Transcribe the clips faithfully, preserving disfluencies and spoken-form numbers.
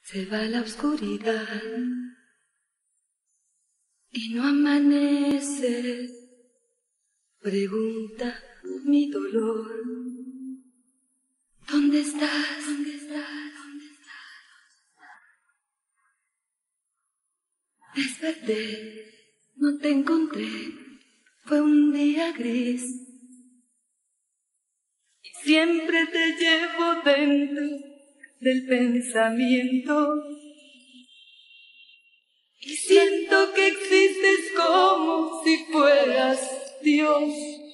Se va la oscuridad y no amanece. Pregunta mi dolor: ¿dónde estás? ¿Dónde estás? ¿Dónde estás? Desperté, no te encontré, fue un día gris. Y siempre te llevo dentro del pensamiento. Y siento que existes como si fueras Dios.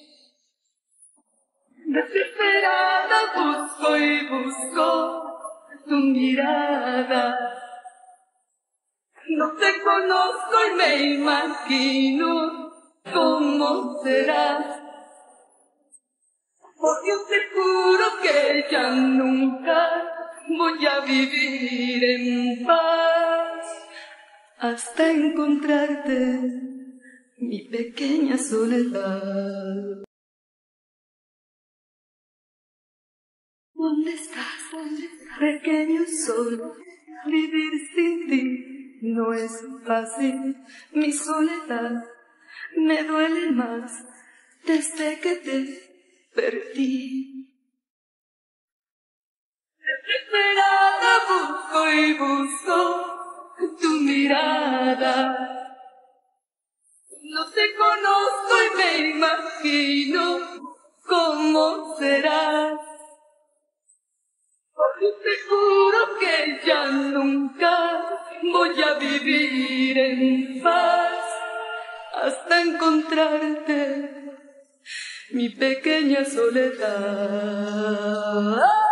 Desesperada busco y busco tu mirada. No te conozco y me imagino cómo serás. Por Dios te juro que ya nunca voy a vivir en paz hasta encontrarte, mi pequeña soledad. ¿Dónde estás? ¿Dónde estás? Pequeño sol, vivir sin ti no es fácil. Mi soledad me duele más desde que te perdí. Desesperada busco y busco tu mirada. No te conozco y me imagino cómo serás. Porque te juro que ya nunca voy a vivir en paz hasta encontrarte, mi pequeña soledad.